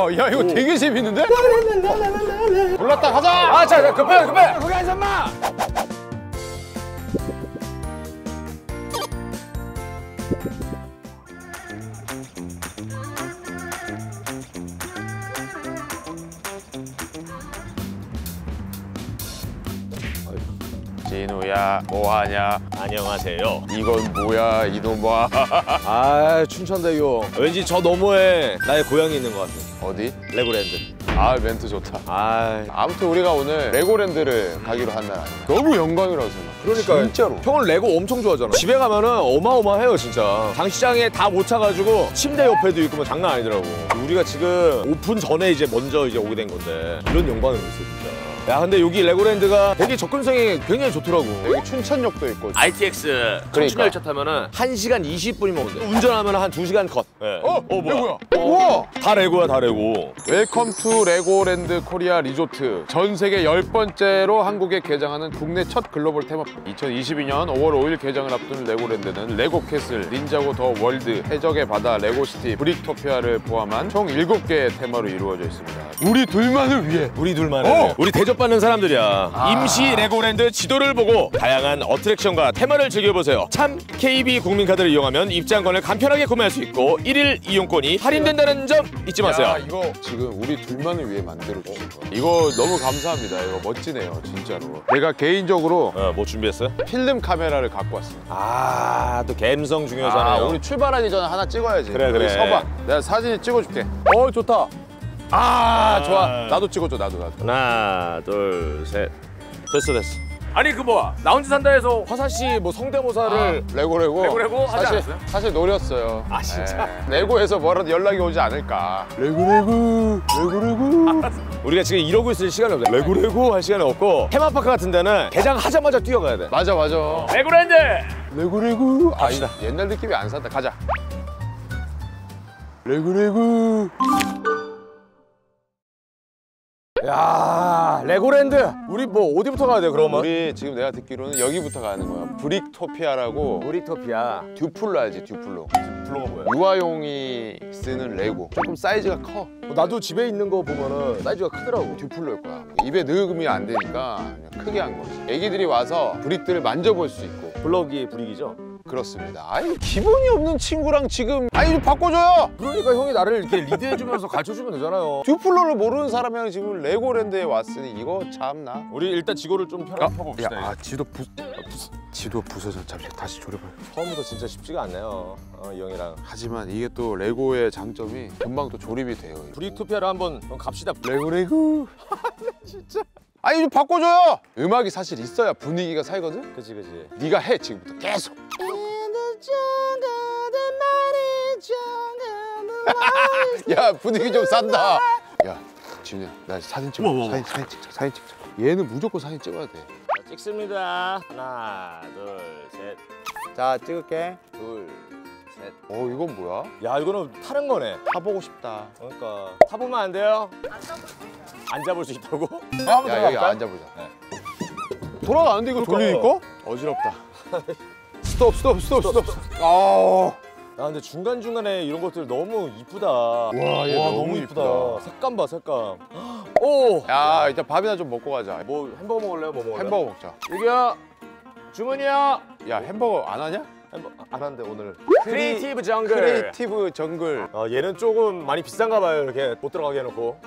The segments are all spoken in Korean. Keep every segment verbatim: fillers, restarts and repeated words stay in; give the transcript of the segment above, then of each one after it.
우와, 야 이거 오. 되게 재밌는데? 몰랐다, 가자! 아, 자, 자, 급해, 급해! 거기 앉아, 마! 진우야, 뭐하냐? 안녕하세요. 이건 뭐야, 이놈아? 아, 춘천대교. 왠지 저 너머에 나의 고향이 있는 것 같아. 어디? 레고랜드. 아, 멘트 좋다. 아, 아무튼 우리가 오늘 레고랜드를 가기로 한 날 아니야. 너무 영광이라고 생각. 그러니까 진짜로. 형은 레고 엄청 좋아하잖아. 집에 가면은 어마어마해요, 진짜. 장시장에 다 못 차가지고 침대 옆에도 있고 뭐 장난 아니더라고. 우리가 지금 오픈 전에 이제 먼저 이제 오게 된 건데 이런 영광이 있어, 진짜. 야, 근데 여기 레고랜드가 되게 접근성이 굉장히 좋더라고. 여기 춘천역도 있고. 알티엑스 청춘 열차 타면은 한 시간 이십 분이면 온대. 운전하면 한 두 시간 컷. 네. 어? 어, 뭐야? 레고야. 우와! 다 레고야, 다 레고. 웰컴 투 레고랜드 코리아 리조트. 전 세계 열 번째로 한국에 개장하는 국내 첫 글로벌 테마파크. 이천이십이 년 오월 오일 개장을 앞둔 레고랜드는 레고캐슬, 닌자고 더 월드, 해적의 바다, 레고시티, 브릭토피아를 포함한 총 일곱 개의 테마로 이루어져 있습니다. 우리 둘만을 위해. 우리 둘만을. 어! 우리 대접받는 사람들이야. 아. 임시 레고랜드 지도를 보고 다양한 어트랙션과 테마를 즐겨보세요. 참 케이비 국민카드를 이용하면 입장권을 간편하게 구매할 수 있고 일일 이용권이 할인된다는 점 잊지 마세요. 야, 이거 지금 우리 둘만을 위해 만들어주신 거. 이거 너무 감사합니다. 이거 멋지네요, 진짜로. 내가 개인적으로 어, 뭐 준비했어요? 필름 카메라를 갖고 왔습니다. 아, 또 감성 중요하잖아요. 아, 우리 출발하기 전에 하나 찍어야지. 그래, 그래. 서봐. 내가 사진 찍어줄게. 어, 좋다. 아, 좋아. 나도 찍어줘, 나도, 나도. 하나, 둘, 셋. 됐어, 됐어. 아니, 그 뭐야? 나 혼자 산다 해서 화사시 뭐 성대모사를. 아, 레고, 레고. 레고, 레고 하지 사실, 않았어요? 사실 노렸어요. 아, 진짜? 네. 레고에서 뭐라도 연락이 오지 않을까. 레고, 레고. 레고, 레고. 우리가 지금 이러고 있을 시간이 없어. 레고, 레고 할 시간이 없고 테마파크 같은 데는 개장하자마자 뛰어가야 돼. 맞아, 맞아. 레고랜드! 레고, 레고. 아, 갑시다. 옛날 느낌이 안 산다. 가자. 레고, 레고. 야, 레고랜드! 우리 뭐 어디부터 가야 돼, 그러면? 우리 지금 내가 듣기로는 여기부터 가는 거야. 브릭토피아라고. 브릭토피아. 듀플로 알지, 듀플로. 듀플로가 뭐야? 유아용이 쓰는 레고. 조금 사이즈가 커. 나도 집에 있는 거 보면은 사이즈가 크더라고. 듀플로일 거야. 입에 넣으면 안 되니까 그냥 크게 한 거지. 애기들이 와서 브릭들을 만져볼 수 있고. 블럭이 브릭이죠? 그렇습니다. 아니, 기본이 없는 친구랑 지금 아니 좀 바꿔줘요. 그러니까 형이 나를 이렇게 리드해주면서 가르쳐주면 되잖아요. 듀플로를 모르는 사람이랑 지금 레고랜드에 왔으니 이거 참나. 우리 일단 지도를 좀 펴, 펴봅시다. 야, 아, 지도 부... 부서... 지도 부서져. 잠시 다시 조립을. 처음부터 진짜 쉽지가 않네요, 어, 이 형이랑. 하지만 이게 또 레고의 장점이 금방 또 조립이 돼요. 브릭토피아를 한번 갑시다. 레고 레고. 진짜. 아니 좀 바꿔줘요. 음악이 사실 있어야 분위기가 살거든. 그치, 그치. 네가 해 지금부터 계속. 야, 분위기 좀 산다. 야, 진우야, 나 사진 찍어. 우와, 우와. 사진, 사진 찍자. 사진 찍자. 얘는 무조건 사진 찍어야 돼. 자, 찍습니다. 하나, 둘, 셋. 자, 찍을게. 둘, 셋. 어, 이건 뭐야? 야, 이거는 타는 거네. 타보고 싶다. 그러니까 타보면 안 돼요? 안 잡을 수 있다고? 야, 여기 앉아보자. 네. 돌아가는데 이거 돌리니까? 어지럽다. 스톱, 스톱, 스톱, 스톱. 아. 야, 근데 중간중간에 이런 것들 너무 이쁘다. 와, 얘 와, 너무, 너무 이쁘다. 이쁘다. 색감 봐, 색감. 오! 야, 일단 밥이나 좀 먹고 가자. 뭐 햄버거 먹을래요? 뭐 먹을래요? 햄버거 먹자. 여기요. 주문이요. 야, 햄버거 안 하냐? 햄버거 안 하는데 오늘. 크리- 크리에이티브 정글. 크리에이티브 정글. 아, 얘는 조금 많이 비싼가 봐요. 이렇게 못 들어가게 해놓고.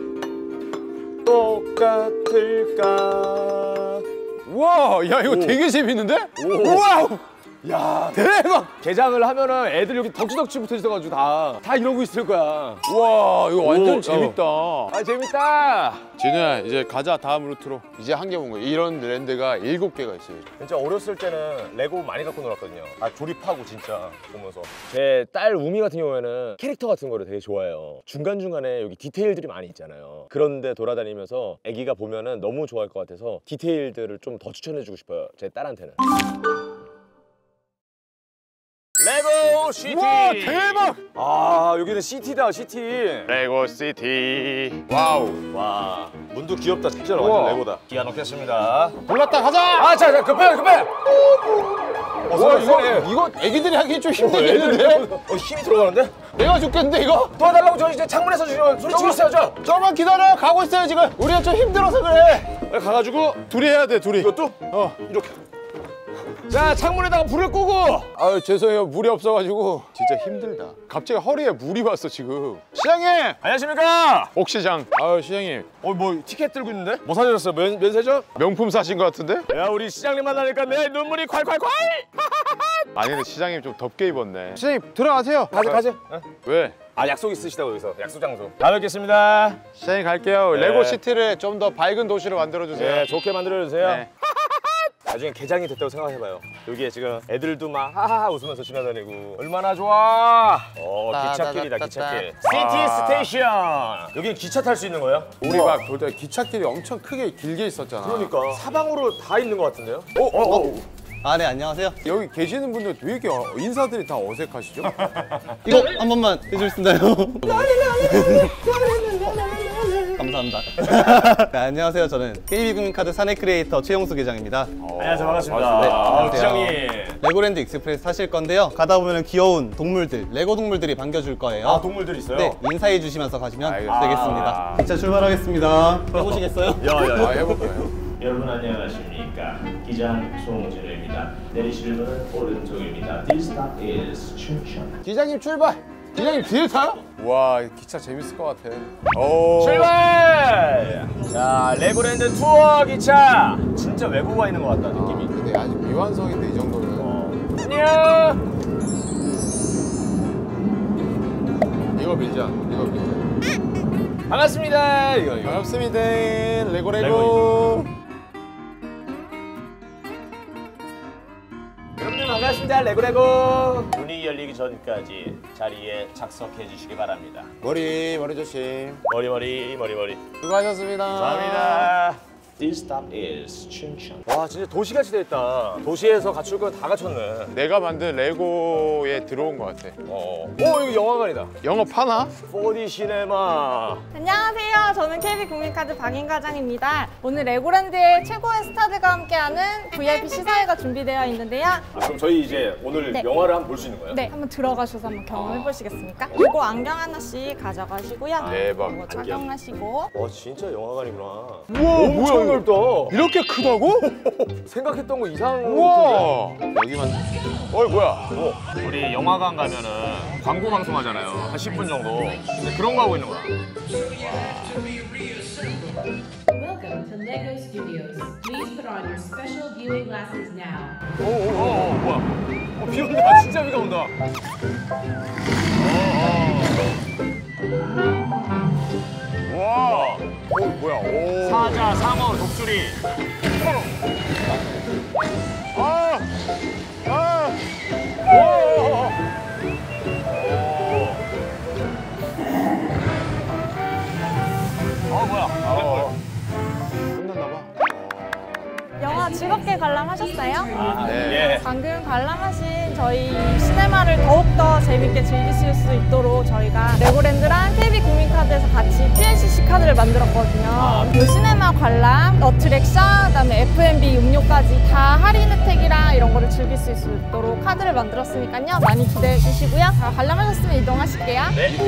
똑같을까? 우와, 야, 이거 오. 되게 재밌는데? 오. 우와! 야, 대박! 개장을 하면은 애들 여기 덕지덕지 붙어 있어가지고 다, 다 이러고 있을 거야. 우와, 이거 완전 오, 재밌다. 아, 재밌다! 진우야, 이제 가자, 다음 루트로. 이제 한 개 본 거야. 이런 랜드가 일곱 개가 있어요. 진짜 어렸을 때는 레고 많이 갖고 놀았거든요. 아, 조립하고 진짜 보면서. 제 딸 우미 같은 경우에는 캐릭터 같은 거를 되게 좋아해요. 중간중간에 여기 디테일들이 많이 있잖아요. 그런데 돌아다니면서 애기가 보면은 너무 좋아할 것 같아서 디테일들을 좀 더 추천해주고 싶어요. 제 딸한테는. 레고 시티! 우와, 대박! 아, 여기는 시티다, 시티. 레고 시티. 와우. 와, 문도 귀엽다, 진짜 우와. 완전 레고다. 기아 넣겠습니다. 몰랐다, 가자! 아, 자, 자, 급해, 급해! 어, 와, 이거, 세네. 이거 애기들이 하기 좀 어, 힘들겠는데? 어, 힘이 들어가는데? 내가 죽겠는데 이거? 도와달라고 저 이제 창문에서 지금 소리치고 있어요 저. 조금만 기다려. 가고 있어요 지금. 우리가 좀 힘들어서 그래. 가가지고 둘이 해야 돼 둘이. 이것도 어. 이렇게. 자 창문에다가 불을 끄고. 아유 죄송해요 물이 없어가지고 진짜 힘들다. 갑자기 허리에 물이 왔어 지금. 시장님 안녕하십니까. 옥 시장. 아유 시장님 어뭐 티켓 들고 있는데? 뭐 사주셨어요? 면 면세점? 명품 사신 것 같은데? 야 우리 시장님 만나니까 내 눈물이 콸콸콸. 아니 근데 시장님 좀 덥게 입었네. 시장님 들어가세요. 가세요 가세요. 어? 왜? 아 약속 있으시다고 여기서 약속 장소. 다 뵙겠습니다. 시장님 갈게요. 네. 레고 시티를 좀 더 밝은 도시로 만들어 주세요. 네 좋게 만들어 주세요. 네. 나중에 개장이 됐다고 생각해봐요. 여기에 지금 애들도 막 하하하 웃으면서 지나다니고 얼마나 좋아. 어 기찻길이다 기찻길. 시티 스테이션. 여기는 기차 탈 수 있는 거예요? 우리 막 돌 때 기찻길이 엄청 크게 길게 있었잖아. 그러니까 사방으로 다 있는 것 같은데요? 어, 어, 어. 아, 네, 안녕하세요. 여기 계시는 분들 왜 이렇게 어- 인사들이 다 어색하시죠? 이거 한 번만 해줄 수 있나요? 감사합니다. 네, 안녕하세요. 저는 케이비국민카드 사내 크리에이터 최용수 계장입니다. 안녕하세요 반갑습니다. 네, 아, 안녕하세요. 부장님. 레고랜드 익스프레스 타실 건데요. 가다 보면 귀여운 동물들, 레고 동물들이 반겨줄 거예요. 아 동물들 있어요? 네, 인사해 주시면서 가시면 알겠습니다. 되겠습니다. 기차 출발하겠습니다. 해보시겠어요? 야야야. 아 해볼까요? 여러분 안녕하십니까. 기장 송진우입니다. 내리실 분은 오른쪽입니다. This stop is 춘천. 기장님 출발! 기장님 뒤에 타요? 와 기차 재밌을 것 같아. 오. 출발! 자 레고랜드 투어 기차. 진짜 외국 와 있는 것 같다 느낌이. 근데 아직 미완성인데 이 정도면. 어. 안녕. 이거 빌자. 이거 빌자. 반갑습니다. 이거 이거. 반갑습니다. 레고 레고. 레고. 여러분들 반갑습니다. 레고레고. 문이 열리기 전까지 자리에 착석해 주시기 바랍니다. 머리 머리 조심. 머리 머리 머리 머리. 수고하셨습니다. 감사합니다. This stop is 춘천. 와 진짜 도시같이 돼 있다. 도시에서 갖출 거 다 갖췄네. 내가 만든 레고에 들어온 것 같아. 어. 오 여기 영화관이다. 영업하나? 포디 시네마. 안녕하세요. 저는 케이비국민카드 박인과장입니다. 오늘 레고랜드의 최고의 스타들과 함께하는 브이아이피 시사회가 준비되어 있는데요. 아, 그럼 저희 이제 오늘 네. 영화를 한번 볼 수 있는 거예요? 네, 한번 들어가셔서 한번 경험해 보시겠습니까? 이거 안경 하나씩 가져가시고요. 대박. 이거 착용하시고. 와 진짜 영화관이구나. 우와 엄청 넓다. 이렇게 크다고? 생각했던 거 이상. 우와. 여기만. 어이 뭐야? 어, 우리 영화관 가면은 광고 방송 하잖아요. 한 십 분 정도. 근데 그런 거 하고 있는 거야. Welcome to LEGO Studios. Please put on your special viewing glasses now. 오, 오, 오, 오 뭐야? 어, 비 온다. 진짜 비가 온다. 어, 어. 와. 오 뭐야? 오. 사자, 상어, 독수리. 아. 아. 오. 어 뭐야? 어. 끝났나 봐. 영화 즐겁게 관람하셨어요? 아, 네. 예. 방금 관람하신 저희 시네마를 더욱더 재밌게 즐기실 수 있도록 저희가 레고랜드랑 케이비국민카드에서 같이 피엘씨씨 카드를 만들었거든요. 그 시네마 관람, 어트랙션, 그다음에 에프앤비 음료까지 다 할인 혜택이랑 이런 거를 즐길 수 있도록 카드를 만들었으니까요. 많이 기대해 주시고요. 자, 관람하셨으면 이동하실게요.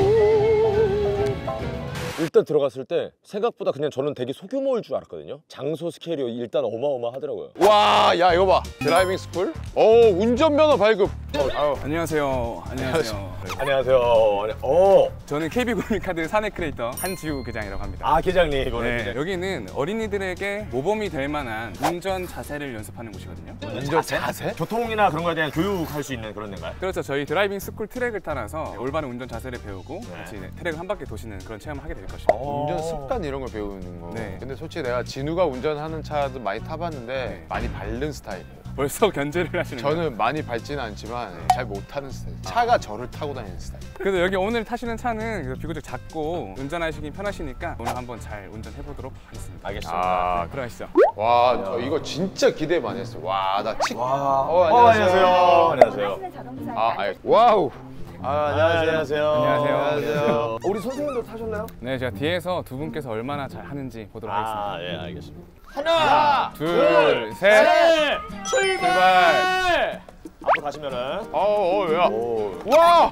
일단 들어갔을 때 생각보다 그냥 저는 되게 소규모일 줄 알았거든요. 장소 스케일이 일단 어마어마하더라고요. 와, 야 이거 봐. 드라이빙 스쿨. 오, 운전면허 발급. 어, 아유. 안녕하세요. 안녕하세요. 안녕하세요. 어. 저는 케이비국민카드 사내 크리에이터 한지우 계장이라고 합니다. 아 계장님 이번에 네, 계장. 여기는 어린이들에게 모범이 될 만한 운전 자세를 연습하는 곳이거든요. 운전 자세? 교통이나 그런 거에 대한 교육할 수 있는 그런 데인가요? 그렇죠. 저희 드라이빙 스쿨 트랙을 따라서 올바른 운전 자세를 배우고 네. 같이 트랙을 한 바퀴 도시는 그런 체험을 하게 될 것입니다. 운전 습관 이런 걸 배우는 거. 네. 근데 솔직히 내가 진우가 운전하는 차도 많이 타봤는데 네. 많이 밟는 스타일이에요. 벌써 견제를 하시는 거예요? 저는 많이 밟지는 않지만 잘 못 타는 스타일. 차가 저를 타고 다니는 스타일. 그래서 여기 오늘 타시는 차는 비교적 작고 운전하시기 편하시니까 오늘 한번 잘 운전해 보도록 하겠습니다. 알겠습니다. 아, 들어가시죠. 와, 저 이거 진짜 기대 많이 했어. 와, 나 치. 와. 어, 어, 안녕하세요. 안녕하세요. 원하시는 자동차 아, 아이, 와우. 아, 안녕하세요. 안녕하세요. 안녕하세요. 우리 선생님도 타셨나요? 네, 제가 뒤에서 두 분께서 얼마나 잘 하는지 보도록 하겠습니다. 아, 예, 알겠습니다. 하나, 둘, 셋, 출발! 앞으로 가시면은 어, 어, 야. 오. 와,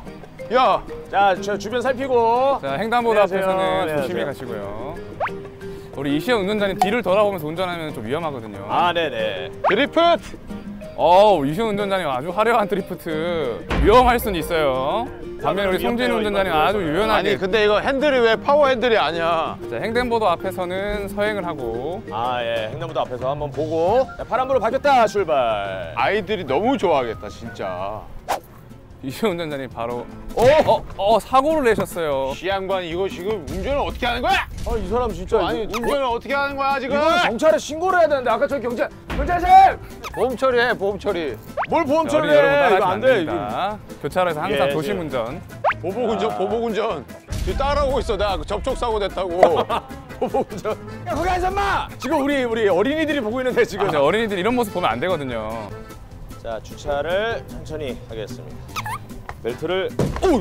야, 자, 저 주변 살피고. 자, 횡단보도 안녕하세요. 앞에서는 안녕하세요. 조심히 가시고요. 우리 이시영 운전자님 뒤를 돌아보면서 운전하면 좀 위험하거든요. 아, 네네. 드리프트. 어우, 이시영 운전자님 아주 화려한 드리프트. 위험할 수는 있어요. 반면에 우리 송진우 위험해요, 운전자님 이거 아주 위험해요. 유연하게. 아니 근데 이거 핸들이 왜 파워 핸들이 아니야? 자, 횡단보도 앞에서는 서행을 하고. 아, 예. 횡단보도 앞에서 한번 보고. 자, 파란불로 바뀌었다. 출발. 아이들이 너무 좋아하겠다 진짜. 이시영 운전자님 바로 어, 어, 어 사고를 내셨어요. 이 양반 이거 지금 운전을 어떻게 하는 거야? 아, 이 사람 진짜. 아니 이거- 운전을 어떻게 하는 거야 지금? 이거는 경찰에 신고를 해야 되는데 아까 저 경찰 경찰님 보험 처리해 보험 처리. 뭘 보험 우리 처리해? 여러분 따라하시면 이거 안 안 돼. 이거 됩니다. 교차로에서 항상 예, 조심 예. 운전. 보복 운전 보복 운전. 지금 따라오고 있어 나 접촉 사고 됐다고. 보복 운전. 야, 거기 앉아 마. 지금 우리 우리 어린이들이 보고 있는데 지금. 아, 어린이들 이런 모습 보면 안 되거든요. 자, 주차를 천천히 하겠습니다. 벨트를. 오!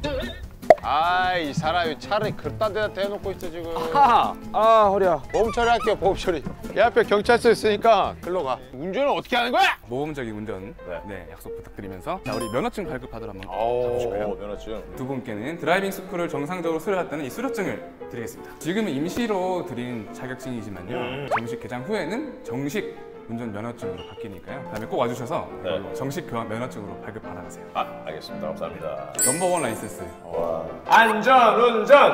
아이 사람이 차를 그딴 데다 대놓고 있어 지금. 하하. 아, 허리야. 보험 처리할게요 보험 처리. 내 앞에 경찰서 있으니까 글로 가. 운전을 어떻게 하는 거야? 모범적인 운전 네. 네, 약속 부탁드리면서 자, 우리 면허증 발급하도록 한번 오, 잡아주실까요? 면허증. 두 분께는 드라이빙 스쿨을 정상적으로 수료했다는 이 수료증을 드리겠습니다. 지금은 임시로 드린 자격증이지만요. 음. 정식 개장 후에는 정식 운전 면허증으로 바뀌니까요. 다음에 꼭 와주셔서 네. 정식 교환 면허증으로 발급 받아가세요. 아, 알겠습니다. 감사합니다. 넘버원 라이센스. 와. 안전 운전.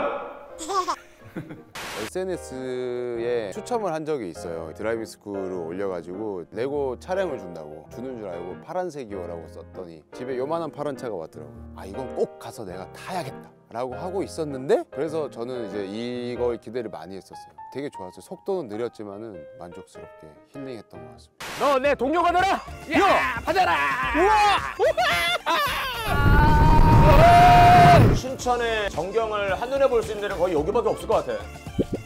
에스엔에스에 추첨을 한 적이 있어요. 드라이빙 스쿨을 올려가지고 레고 차량을 준다고 주는 줄 알고 파란색이요라고 썼더니 집에 요만한 파란 차가 왔더라고요. 아 이건 꼭 가서 내가 타야겠다 라고 하고 있었는데 그래서 저는 이제 이걸 기대를 많이 했었어요. 되게 좋았어요. 속도는 느렸지만은 만족스럽게 힐링했던 것 같습니다. 너 내 동료가 되라. 야, 받아라. 우와. 춘천의 전경을 한눈에 볼 수 있는 데는 거의 여기밖에 없을 것 같아.